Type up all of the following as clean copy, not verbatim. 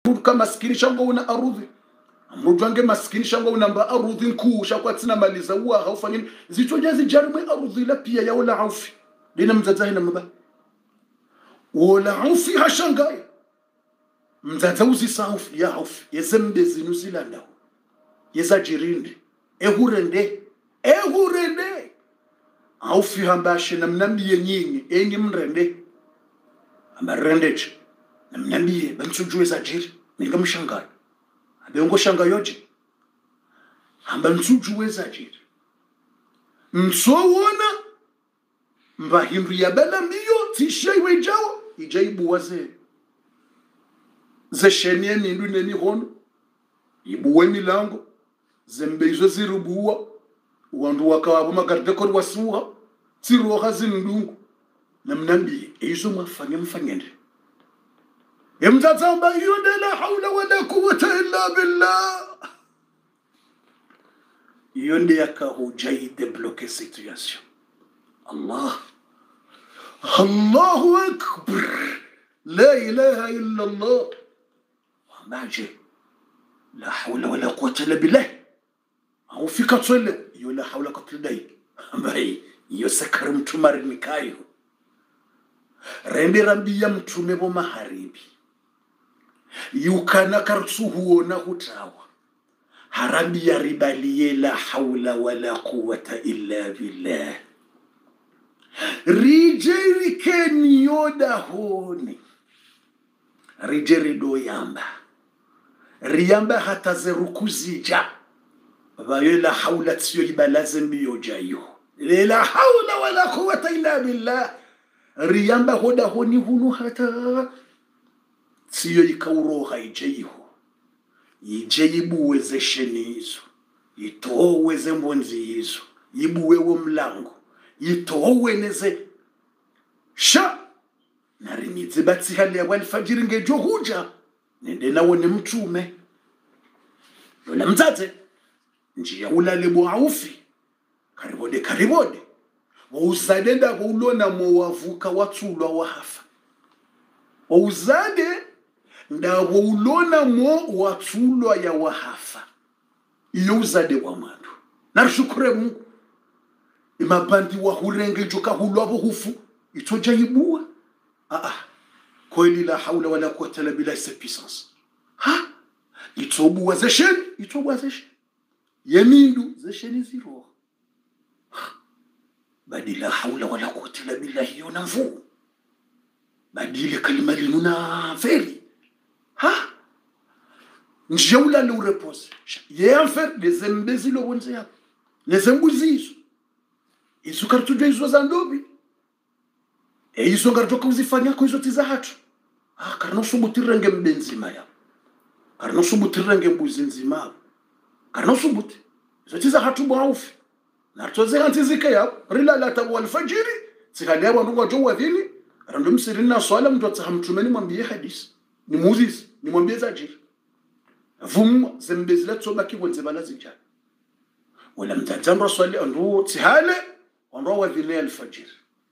kama maskini shango una arudhi amrujwange maskini shango unamba arudhi nkuu shakwa tina maliza uwa haufanyini zitoja zijarumwe arudhi la pia ya wala aufi lina mzazahi na mba wala aufi hashangai mzaza uzisa aufi ya aufi yezembe zinusila ndao yeza jirinde ehurende aufi hambashe na mnambiye nyinyi enyi mrende amarendeje na mnambiye bantujwe za jiri ninga mshangai abengo shanga yoje hamba ntujwe za jiri msowona mbahimru ya bala mbiyo tishaiwe jawo ijaibu waze zeshenie nindu neni hono ibuwe milango zembe izo zirubuwa wandu wakawabo magardekori wasuha tiroha zindungu na mnambiye izo mfanyende yamzazamba yonde la hawla wala quwwata illa billah yonde yakahujai débloquer situation Allahu akbar la ilaha illa Allah wamaje la hawla wala quwwata illa billah au fika twele yo la hawla katidai ambai yo sakara mtumari mikayo rende rambi ya mtume bo maharibi yukana kartsuhuona hutawa harabi ya ribaliye la hawla wala quwwata illa billah rijeri kenyoda honi rijeri do yamba riyamba hata zerukuzija bayo la hawla tsiyo ibalaze mbiyo jayo la hawla wala quwwata illa billah riyamba hoda honi hunu hata siyo ikauroha ijeyiho ijeyibu wezesheni hizo itowe zembonzi hizo ibuwe wo mlango itowe neze sha narinidze batsi hali ya walfajiri ngejo huja nende nawo ne mtume yola mtate njia ulale bo aufi karibode wauzadenda ulona mowavuka watulwa wahafa wauzade ndabo ulona mo watulwa ya wahafa iyo uzade wa mwandu narishukure Mungu imabandi wa hurenge joka hulwabo hufu itoja ibua kweli la hawla wala quwwata illa billah sa puissance itobu wazeshen yemindu zesheni ziro badila hawla wala quwwata illa billah yona mfu badile kalima linuna feri njaula le repose ye en fait les imbéciles lo bonze ya les embuzizo isukartuja izo zandobi izo ngartoka uzifanya ko izo tizahatu karno subutirenge mbenzima ya karno subutirenge mbuzi nzima karno subuti izo tizahatu baufi nartoze antizike ya rila la tawal fajiri tsikali abantu ngojo wadini rando msirina swala mtu atsahamtumeni mwambie hadisi ni muzisi ni mwambie zajiri vumu zembezila tsobaki bonze balazinjani wala mtazamra swali andu tihale wanro wadhini alfajiri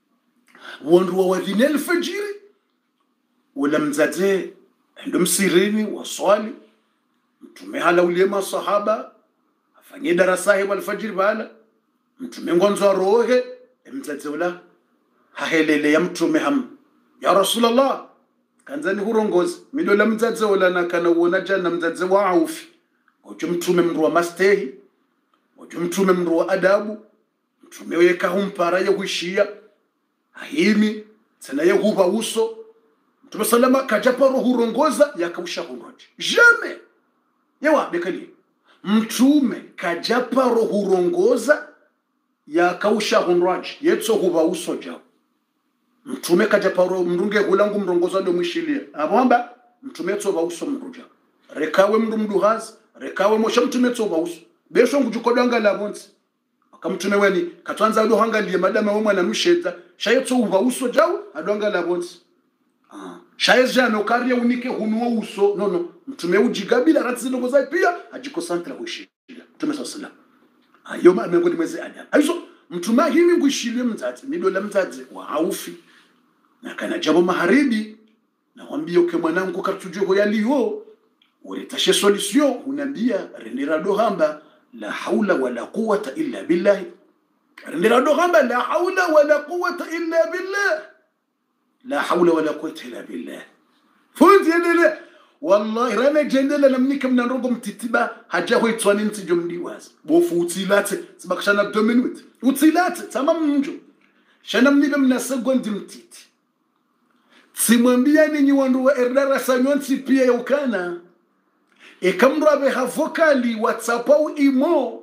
wanro wadhini alfajiri wala mzaze ndo msirini waswali mtume hala ulema sahaba afanye darasa wa alfajiri bala mtume ngonzo rohe mzaze wala hahelele ya mtume ya Rasulullah kanzani hurongozi midola mzaze wala nakana uona jana mzaze wa aufi ojo mtume mndu wa mastehi ojo mtume mndu wa adabu mtume weka humpara ya huishia ahimi tena ya huba uso mtume salama kajapa hurongoza yakausha hunroji jamais yawa bekali mtume kajapa hurongoza yakausha hunroji yetso huba uso jao mtume kajapa mrunge hulangu mrongoza ndo mwishilia abamba mtume tsoba uso mruja rekawe mduhazi rekawe mosha mtume tsoba uso besho ngujukodanga labonzi akamtume weni katwanza ado hangalie madama we mwana msheza shaye tsoba uso jawo adonga labonzi shaye jano kariya unike hunuo uso no mtume ujigabila ratizilo goza pia ajikosantra huishilia mtume sallallahu ayo mamengo dimweze anya aizo mtume himi ngushilie mzazi midola mzazi wa aufi na kana jabo maharibi na wambie uke mwanangu kartujue ho yaliyo uretashe solution unambia rendera dohamba la haula wala quwwata illa billah rendera dohamba la haula wala quwwata illa billah la haula wala quwwata illa billah fundi yendele wallahi rana jendele namnika mnarongo mtitiba haja hoitwani ntijo mdiwazi bofu utilate sibakashana 2 minutes utilate tamam mnjo shana mnibe mna sekondi mtiti simwambia ninyi wandu wa erdara sanyonsi pia yaukana ekamrabe ha vocali whatsapp au imo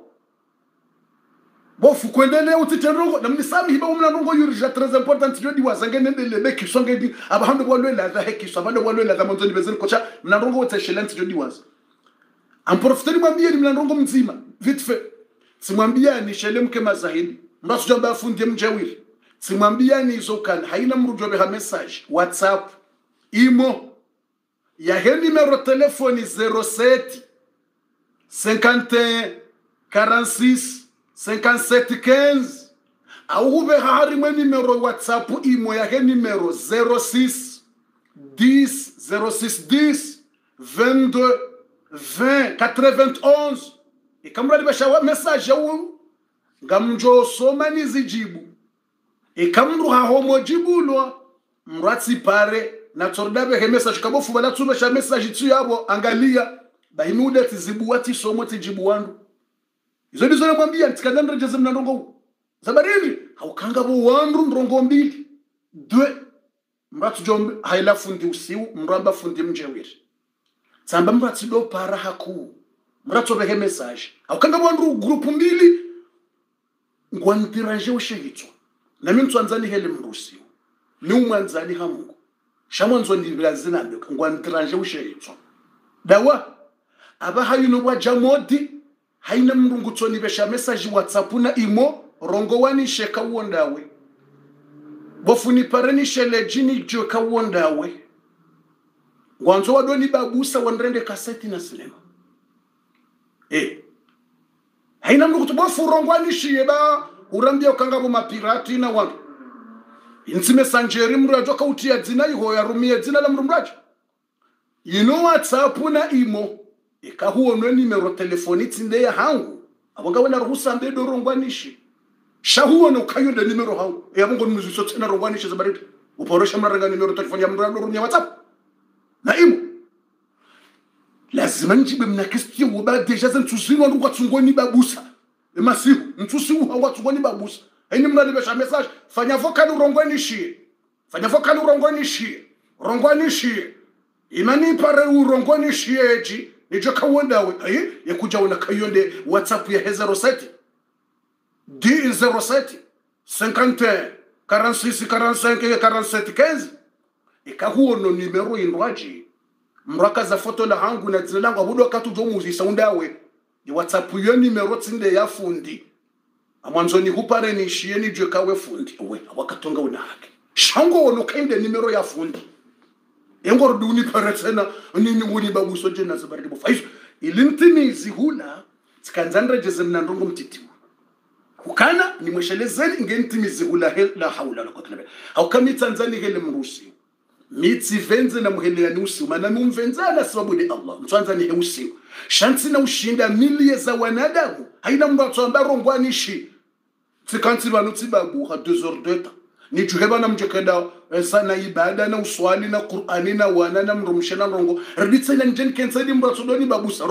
bofu kwendelea utitenrongo na mnisami hiba mnarongo yurija très important jodi wazangene ndele beki songedi abahando bwalwela za heki sabando bwalwela za monzoni bezeni kocha mnarongo uteshelent jodi waz amprofiteni mwambie ni mnarongo mzima vite fait simwambia ni shelemke mazahidi mbasu jamba fundi mjawiri simwambia ni zokana haina mrujobe ha message whatsapp imo ya he numero telefoni 07 51 46 57 15 au ube hari mwe numero whatsapp imo ya he numero 06 10 06 10 22 20 91 ikamrali bashawa message yawu ngamjo soma nizijibu ikamru ha homo jibulwa mratsi pare na tordabe he message kabofu bala tsuba sha message tsu yabo angalia baimuda tizibuati somo tijibu wandu izo ndizo namwambia ntikadandra jeze mnandongo zabariri haukanga bo wandu ndrongo mbili dwe mratu jombe haila fundi usiu mramba fundi mjewiri tsamba mratu do para haku mratu be he message haukanga bo wandu grupu mbili ngwantiranje ushehitwa na mimi mtwanzani hele mrusiu ni umwanzani hamungu shamanzo ndibrazina ndoka ngwantranje ushehitwa dawa aba hayino wa jamodi haina mrungu tsoni besha message whatsapp na imo rongo wani sheka wondawe bofuni pareni shele jini joka wondawe ngwanzo wadoni babusa wandrende kaseti na sinema haina mrungu bofu rongo wani shieba urambia ukangabo mapirati na wandu insime sanjeri mrajo kautia dzina iho ya rumia dzina la mrumrajo whatsapp na imo ikahuonwe numero telefoni tsinde ya hangu abonga wena ruhusa mbe do rongwanishi shahuona ukayonda numero hangu yabongo muziso tsena rongwanishi zabaridi uporosha mranga numero telefoni ya mrando rumia whatsapp na imo lazima njibe mnakesti uba deja zentuzino ndo kwatsungoni babusa emasihu ntsusihu hawa tsungoni babusa haini mnalibesha message fanya vocal urongwanishi imani pare urongwanishi eji nijo kawondawe yakuja una kayonde whatsapp ya 07 D07 51 46 45 47 15 ikahuono numero indwaji mraka za foto la hangu na dzina langu abudo wakati ujomuzisa undawe ni whatsapp yo numero tsinde ya fundi amwanzoni hupare ni shieni jwe kawe fundi we wakatonga una haki shango wono kainde numero ya fundi engor duni paretena nini nguni babuso jena zabaridi bofa iso ilintini zihula tkanzandra jezemna ndongo mtitiwa ukana ni mweshelezeni ngentimi zihula la haula la quwwata illa billah haukami Tanzania hele mrusi mitsi venze na muhele ni usi maana mumvenzana sababu ni Allah Mtanzania he usi shanti na ushinda milie za wanadamu haina mbato ambarongwanishi tsikanti banuti babu ha 2 heures de temps ni juheba na mjokenda sana ibada na uswali na Qur'ani na wana na mrumshana rongo rditsela njen kensadi mbato doni babusa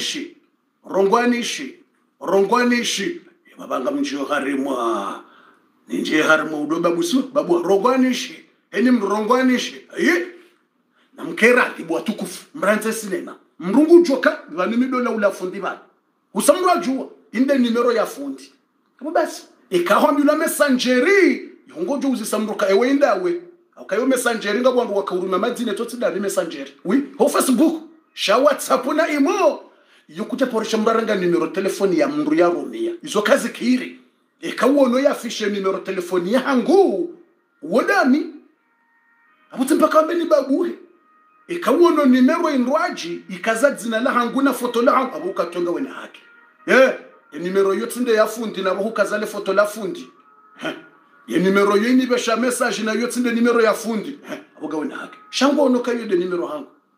rongwanishi babanga mjio harimwa ninje harimo udo babusu babu rongwanishi eni mrongwanishi na mkera ibwa tukufu mranze sinema mrungu joka vanimido na ulafundi bana usamrwa jua inde numero ya fundi kama basi ikahambula messengeri yongojo uzisamruka ewe indawe akayo messengeri ngabwandu wakauruma madine totida messengeri ho Facebook sha WhatsApp na imo yokuja porisha mbaranga numero telefoni ya mndu ya rumia izo kazi kiri ikawono ya fishe numero telefoni ya hangu wodami abutimpa mbeni babuhe ikawono numero indwaji ikaza dzina la hangu na foto la hangu abukatonga wena haki numero yotsinde ya fundi na buhukazale foto la fundi ye numero yini besha message na yotsinde numero ya fundi abuga wena haki shango ono kayo de numero hangu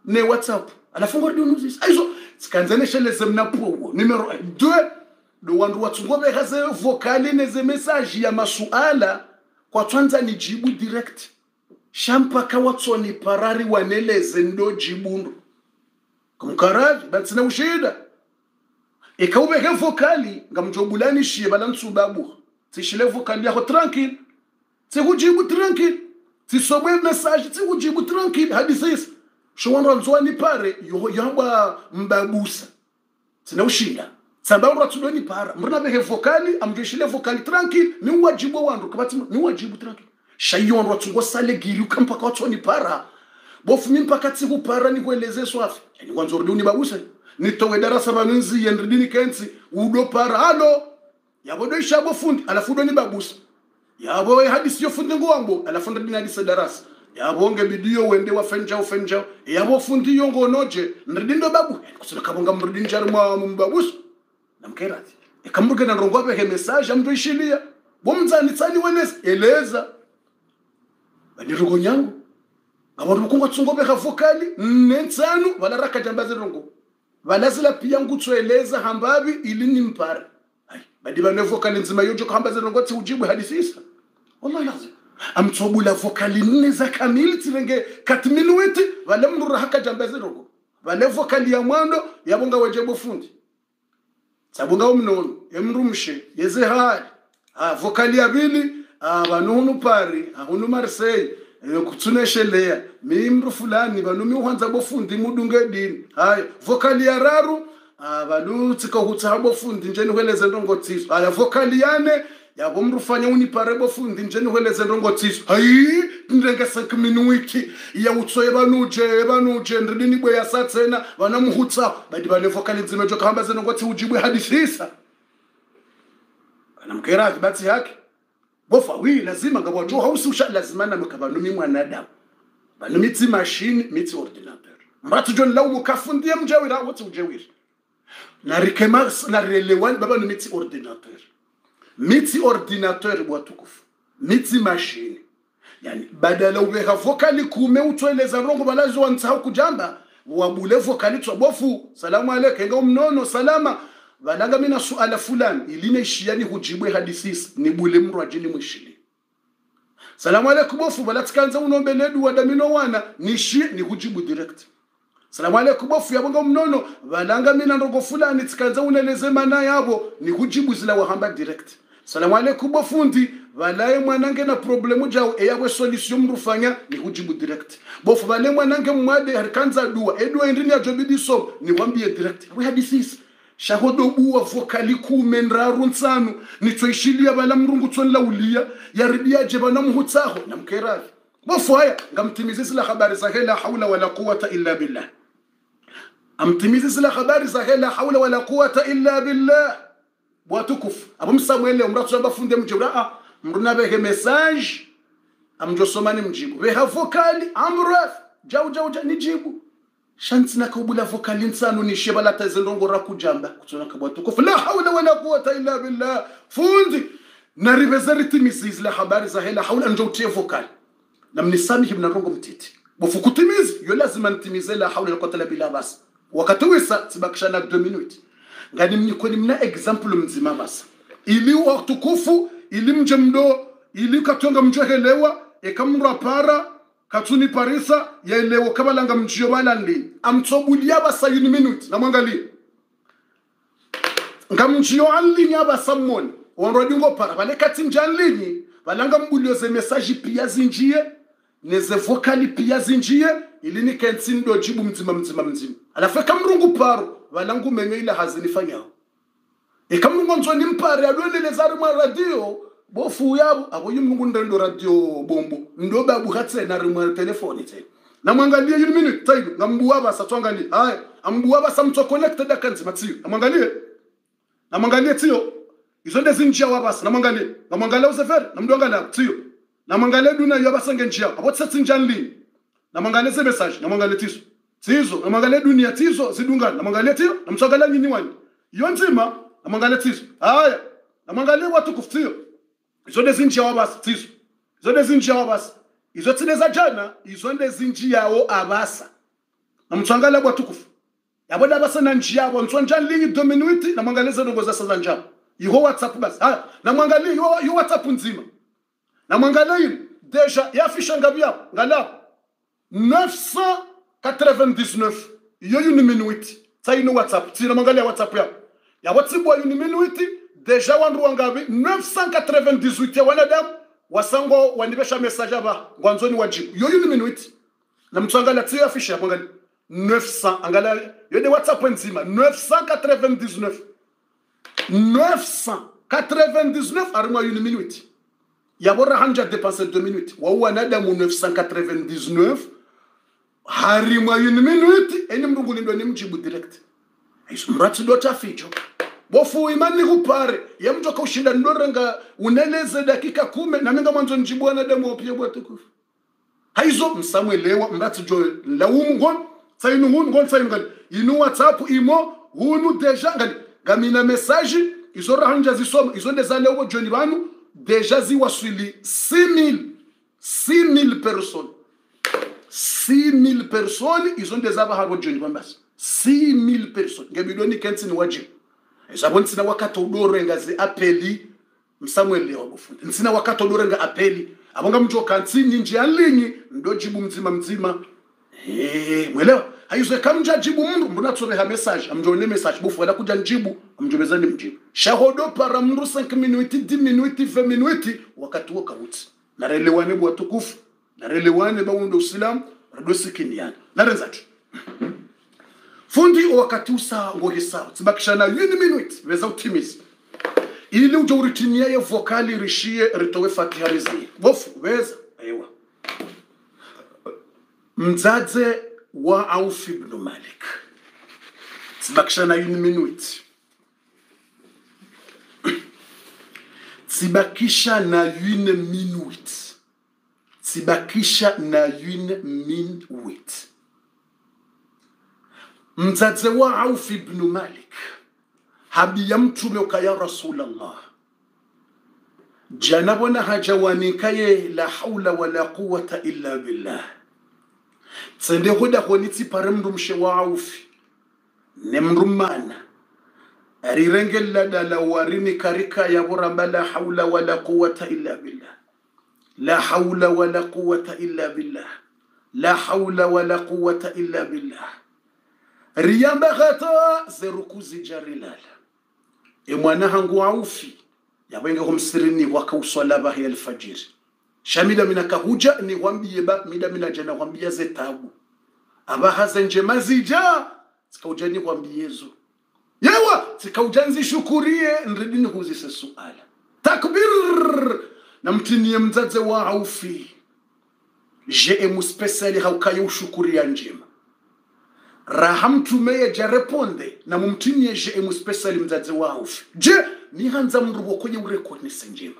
ne WhatsApp alafunga radio news aizo sikanzane shele semna po numero 2 do wandu watsungo bekaze vocali neze message ya masuala kwa twanza ni jibu direct shampa kawatsoni parari waneleze ndo jibu kumkaraji batsina ushida ikaubeke vocali ngamjobulani shiye balansu babu tishile vocali yako tranquille tikujibu tranquille tisobwe message tikujibu tranquille hadisis shwanra nzwani pare yo yamba mbabusa tina ushinda sababu ratudoni para mruna beke vocali amjeshile vocali tranquille ni wajibu wandu kabati ni wajibu tranquille shayon ratungo sale giri ukampa kwa tsoni para bofu mpaka tsiku para ni kueleze swafi yani kwanza ruduni babusa nitowe darasa banunzi yendrini kensi udo para halo yabodo ishabo fundi alafu do ni babusa yabo hadisi yo fundi ngombo alafu ndini hadisi darasa yabo nge bidio wende wa fenja yabo fundi yongo noje ndindo babu kusina kabonga mrudini jari mwa mbabusa namkerati ikamruke na rongo ape message amdo ishilia bomzani tsani wenes eleza bani rugo nyangu abantu kunga tsungobe ka vocali nensanu wala raka jambaze rongo balazila pia ngutsoeleza hambabi ilini mpara ai badi bane vocali nzima yojo hambaze rongo tsi ujibu hadisisa wallahi lazim amtsobula vocali neza kamili tirenge 4 minuti wala mrura haka jambaze rongo wala vocali ya mwando yabonga wajebo fundi sabunga umnono emrumshe yeze hali vocali ya bili banunu pari hunu Marseille kutsuneshelea mimru fulani banumi uhanza bofundi mudunge dini hayi vocali ya raru banu tsika hutsa bofundi njeni hweleze ndongo tsiso aya vocali yane yabo mrufanya unipare bofundi njeni hweleze ndongo tsiso hayi ndenge 5 minuti ya utsoye banuje ndini bwe ya satsena banamuhutsa badi bane vocali nzime joka hamba zenongo tsi ujibwe hadisisa anamkerazi batsi yake bofa lazima ngabwajo haususha lazima na mkabanumi mwanadamu banumi tsi machine mitsi ordinateur mbatu jon lawu mukafundie mjawira wote ujawira na rikema na relewani baba ni mitsi ordinateur bwatukufu mitsi machine yani badala ubeka vocali kume utweleza rongo balazo wantsao kujamba wabule vocali tsobofu salamu alayka ngo mnono salama balanga mina suala fulani iline shiani hujibwe hadisisi ni bule mrwajini mwishili salamu alaykum bofu balatikanza unombeledu wadamino wana nishi ni hujibu direct salamu alaykum bofu yabonga mnono balanga mina ndogo fulani tikanza uneleze mana yabo ni hujibu zila wahamba direct salamu alaykum bofundi balaye mwanange na problemu jao eyabwe solution mrufanya ni hujibu direct bofu bale mwanange mwade harikanza dua edwa indini ajobidi so ni wambie direct we hadisisi shahodo buwa vocali kumenraru nsanu nitsoishilia bala mrungu tsonla ulia yaribia jeba namhutsaho namkerazi bofu haya ngamtimizi zila habari za la haula wala quwata illa billah amtimizi zila habari za la haula wala quwata illa billah bwatukuf abo msamwele umratso bafunde mjibra mruna beke message amjosomani mjibu beha vocali amraf jau nijibu shanti nakubula vocali nsanu ni shebala tazendongo rakujamba kutona kabwatukufu la hawla wala quwata illa billah fundi na ribezeriti mizizi la habari za hela hawla njotie vocali na mnisamihi mnarongo mtiti bofukutimizi yo lazima ntimize la hawla wala quwata billah bas wakati wisa tibakishana 2 minutes ngani mnikoni mna example mzima bas ili watukufu ili mjemdo ili katonga mjohelewa ekamra para katuni parisa ya elewo kabalanga mjiyo balandi amtsobulia basa 1 minute na mwangali ngamjiyo alini abasamoni onrodi ngo para bale kati mjanlini balanga mbulio ze message pia zinjie neze vocali pia zinjie ilini kentsindo jibu mzima alafu kamrungu paro balangu menye ila hazinifanyao ekamrungu nzoni mpare adoneleza rima radio bofu yabo abo yimngu ndendo radio bombo ndo babu hatse na rima telefoni tena na mwangalie 1 minute taibu ngambuwa basa twangalie haya ambuwa basa mto connected akanzi matsiyo na mwangalie tiyo izonde zinjia wabasa na mwangalie usefere na mdongala tiyo na mwangalie duna yabasa ngenjia abo tsetsinjanli na mwangalie se message na mwangalie tizo na mwangalie dunia tizo zidungana na mwangalie tiyo na msogala nyini wani yonzima na mwangalie tizo haya na mwangalie watu kufutiyo izonde zinjia wabasa tizo izonde zinjia wabasa izotsineza jana izonde zinjia o abasa na mtsangala bwa tukufu yabona basana njia yabo ntsonja lingi 2 minutes na mwangaleza ndogo za sasa njabo iho WhatsApp basi na mwangalie yo WhatsApp nzima na mwangalie deja yafisha ngapi hapo ngala 999 yo une minute ça ino WhatsApp tina mwangalia WhatsApp ya WhatsApp wa une minute deja wandu wangapi 998 ya wanadamu wasango wanibesha message aba ngwanzoni wajibu yo une minute na mtsangala tia yafisha mwangalie 900 angala yo de WhatsApp nzima 999 arima une minute yabora hanja dépenser 2 minutes wa wanadamu 999 harima une minute eni mrungu ndo ni mjibu direct aiso mrati do tafijo bofu imani kupare ya mtu akaushinda ndorenga uneleze dakika 10 na ninga mwanzo njibu wanadamu opia bwa tukufu haizo msamwelewa mrati jo laumu ngon sayinu ngon sayinu inu WhatsApp imo hunu deja ngali gamina message izo rahanja zisoma izo ndezale ubo joni banu deja ziwaswili 6000 personnes 6000 personnes izo ndezaba habo joni bambasi 6000 personnes ngebidoni kentini wajibu ezabona sina wakati udorenga ze apeli msamwele wabufundi nsina wakati udorenga apeli abonga mjo kantini nje alinyi ndojibu mzima mwelewa hayuze kamja jibu mndu mbona tsobe ha message amjone message bufu wala kuja njibu amjobezani mjibu shahodo para mndu 5 minutes 10 minutes 20 minutes wakati woka wuti narelewane bwa tukufu narelewane ba undo islam rado sikiniana narenzatu fundi wakati usa ngohisa tibakishana 1 minute weza utimiza ili uje uritinia ya vokali rishie ritowe fatiha rizini bofu weza aiwa mzaze wa Auf ibn Malik tibakishana 1 minute tibakisha na 1 minute tibakisha na 1 minute mzaze wa Auf ibn Malik habiya mtume ukaya Rasulullah janabona hajawani kaye la hawla wala quwwata illa billah tsende hoda honitsi paremndu mshe wa Auf nemrumana arirengella dala warini karika ya buramba la hawla wala quwwata illa billah la hawla wala quwwata illa billah la hawla wala quwwata illa billah riyamba khata zerukuzi jarilala mwana hangu Aufi yabenge humsirini wakauswala bahi alfajiri shamila minakahuja ni wambie ba mida minajana wambia zetabu abaha zenje mazija zikaujani wambiezo yawa zikaujanzi shukurie nridini huzise suala takbir na mtinie mzaze wa Aufi je muspeciali haukayo shukuria njema rahamtume jareponde na mumtinie je muspeciali mzaze wa Aufi je ni hanza mrubo kwenye urekonese njema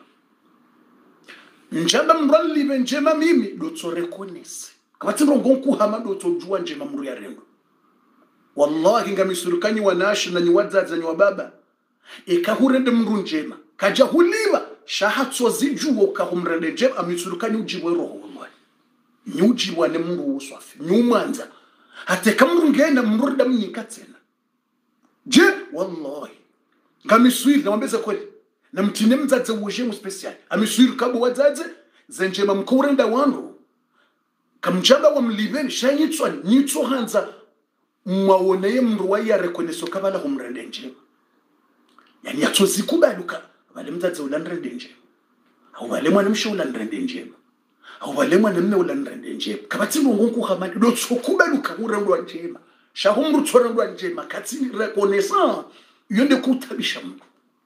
njaba mrali benjema mimi dotso rekonese kabati ngonku hama dotso jua njema mru ya rendo wallahi ngamisurukani wanashi na nyiwadzaza ni wababa ikahurende mru njema kaja huliwa shahatso zijuo kahumrende njema amisurukani ujibwe roho wallahi nyujibwa ne mru uswafi nyumanza hate kamru ngenda mruda mnikatsena je wallahi ngamiswiri nawambeza kweli na mtine mzaze wuje mu special amiswiri kabo wadzaze zenjema mkurenda wanu kamjaba wa mlibeni shanyitswa nitso hanza mwawoneye mruwa ya rekoneso kabala humrende njema yani yatozikubaluka bale mzaze ulandrende njema au bale mwana msho ulandrende njema au bale mwana mme ulandrende njema kabati ngonku hamani dotsokubaluka urendwa njema shahumru tsorendwa njema katini rekonesa yonde kutabisha mndu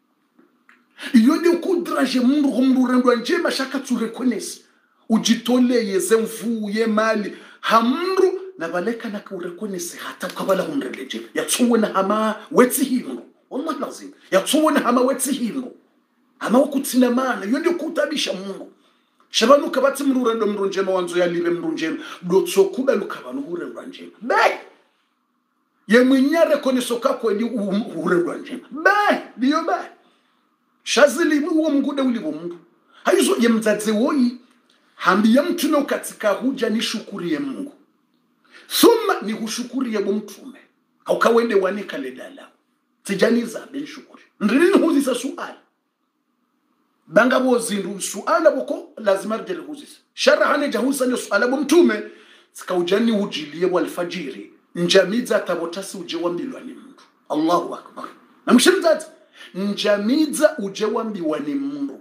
yonde kudraje mndu rendwa njema shaka turekonesi ujitole yeze mfu ye mali hamndu na baleka na kurekonesi hata ukabala humrende njema yatsuwena hama wetsi hindu wallahi lazim yatsuwena hama wetsi hindu hama ukutsina mana yonde kutabisha mndu shabanu kabati mndu njema wanzo yalibe mndu njema dotso kubaluka banu rendwa njema bai ye mwinyare koneso kako ndi urendwa njema bai diyo bai shazili uwo mgude ulibo mndu haizo ye mzaze woyi hambi ya mtume katika huja ni shukuri ya Mungu thumma ni hushukuri ya mtume au kawende wanika ledala tijaniza ben shukuri ndrini huzisa suala banga bozindu suala boko lazima rjele huzisa sharahane jahusa ni suala mtume sikaujani ujilie walfajiri njamiza tabotasi ujewambilwa ni mtu. Allahu akbar. Na mshimzati njamiza ujewambilwa ni mtu.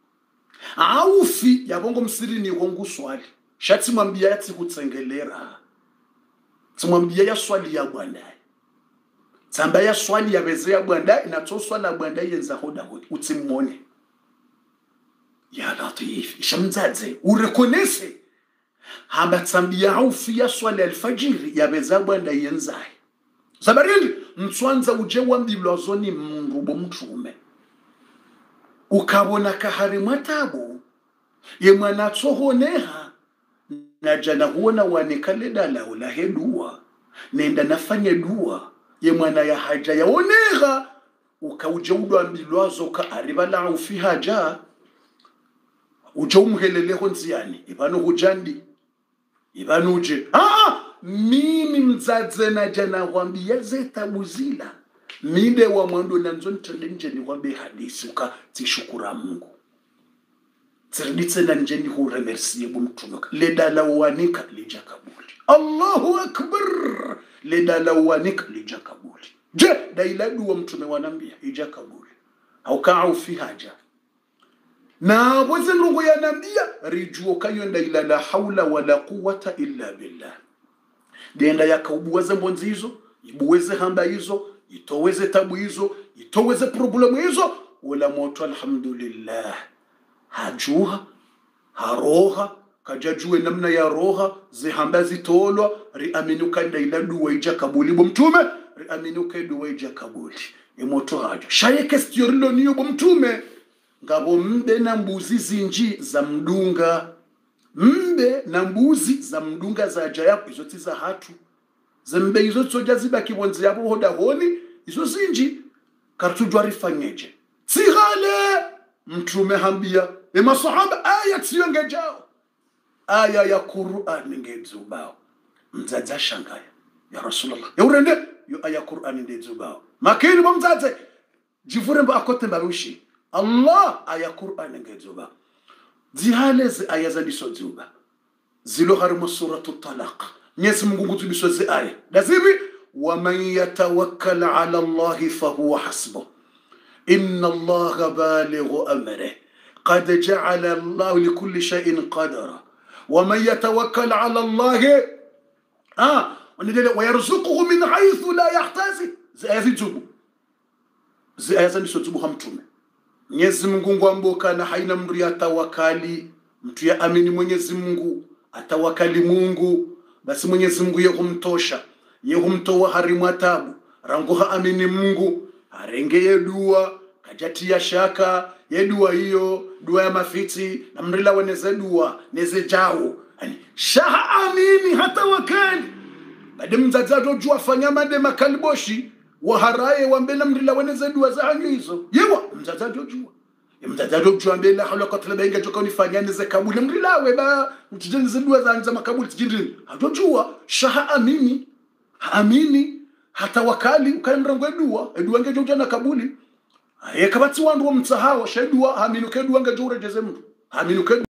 Aufi ya bongo msiri ni hongu swali. Shati mwambia yati kutsengelera. Tumwambia ya swali ya bwandaye. Tamba ya swali ya beze ya bwandaye na to swala bwandaye yenza hoda hodi. Utimone. Ya latif. Ishamzaze. Urekonese. Hamba tambia aufi ya swali alfajiri ya beze bwandaye yenzaye. Sabarindi. Mtwanza ujewambilwa zoni mrubo mtume. Ukabona kahari matabu ye mwana tsohoneha na jana huona wanekale dala ulahe dua nenda nafanye dua ye mwana ya haja ya oneha ukaujeudwa mbilwazo ka aribala ufi haja ujeumheleleho nziani ibano hujandi ibano uje mimi mzadze na jana wambia zeta buzila mide wa mwando na nzonitende njeni wambe hadisi ukatishukura Mungu tsirditse na njeni huremersiye bumtunoka ledala wanika lijakabuli. Allahu akbar. Ledala wanika lijakabuli. Je dailadu wa mtume wanambia ijakabuli au kaa fi haja na wazi nungu ya nambia rijuo kayo ndaila la hawla wala quwwata illa billah denda yakaubuweze mbonzi hizo ibuweze hamba hizo itoweze tabu hizo itoweze problemu hizo wala moto alhamdulillah hajuha haroha kajajue namna ya roha zihamba zitolwa riaminuka ndaila duwa ijakabuli bomtume riaminuka duwa ijakabuli emoto hajo shaye kestiorilo niyo bomtume ngabo mbe na mbuzi zinji za mdunga mbe na mbuzi za mdunga za ajayapo izoti za hatu zembe izo tsoja ziba kibonzi yabo hoda honi izo zinji kartujwa rifanyeje sigale mtume hambia masahaba aya tsiyonge jao aya ya Qur'an ngedzubao mzaza shangaya ya Rasulullah ya urende yo aya Qur'an ngedzubao makini bomzaze jivure mba akote mbarushi Allah aya Qur'an ngedzubao zihaleze aya za disozuba zilo harimo suratu talaq Mwenyezi Mungu ngutubisoze aya dazibi wa man yatawakkal ala Allah fa huwa hasbuh inna Allah balighu amrihi qad ja'ala Allah likulli shay'in qadara wa man yatawakkal ala Allah ويرزقه من حيث لا يحتسب aya disozubu hamtume Mwenyezi Mungu ngwamboka na haina mri atawakali mtu ya amini Mwenyezi Mungu atawakali Mungu basi Mwenyezi Mungu yehumtosha yehumtoa harimu atabu ranguha amini Mungu arengeye dua kajati ya shaka ye dua hiyo dua ya mafiti na mrila weneze dua neze jao yani shaha amini hata wakali bade mzazato jua fanya made makaliboshi waharaye wambela mrila weneze dua za hizo yewa mzazato jua mzazato jua mbela hawla katla benga joka unifanya neze kabuli mrila weba mtijenize dua za nza makabuli tijindini hatojua shaha amini hata wakali ukaimrangwe dua ngejo jana kabuli kabati wandu wa mtsahawa shedua aminu kedua ngejo urejeze mtu aminu